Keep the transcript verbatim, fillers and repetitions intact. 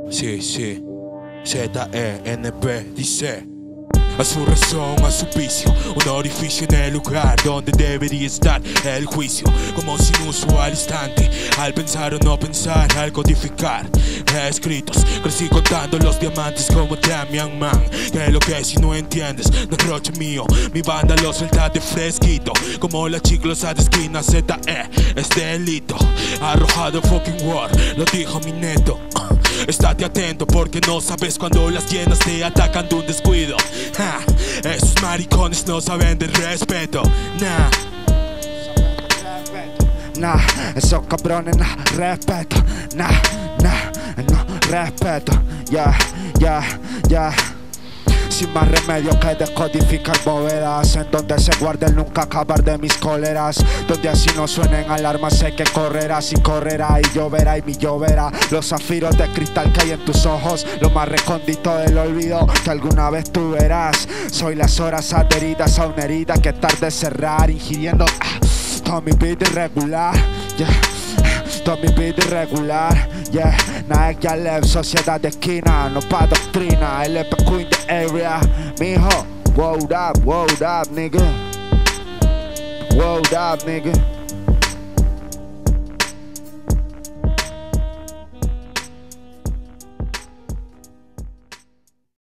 Sí, sí, Z E N P dice: a su razón, a su vicio, un orificio en el lugar donde debería estar el juicio. Como sin uso al instante, al pensar o no pensar, al codificar escritos. Crecí contando los diamantes como Damian Man. Que lo que si no entiendes, no es roche mío. Mi banda lo suelta de fresquito, como la chiclosa de esquina. Z E es delito, arrojado fucking war, lo dijo mi neto. Estate atento porque no sabes cuando las llenas te atacan de un descuido. Ja, esos maricones no saben de respeto. Nah, nah, esos cabrones no respeto. Nah, nah, no respeto. Ya, ya, ya. Sin más remedio que descodificar bóvedas en donde se guarde el nunca acabar de mis cóleras, donde así no suenen alarmas sé que correrás y correrá y lloverá y mi lloverá. Los zafiros de cristal que hay en tus ojos, lo más recóndito del olvido que alguna vez tú verás. Soy las horas adheridas a una herida que tarde cerrar, ingiriendo ah, toda mi vida irregular, yeah. Toda mi vida irregular, yeah. Nike ya left, sociedad de esquina, no pa' doctrina. L P Q in the area, mijo. Word up, word up, nigga. Word up, nigga.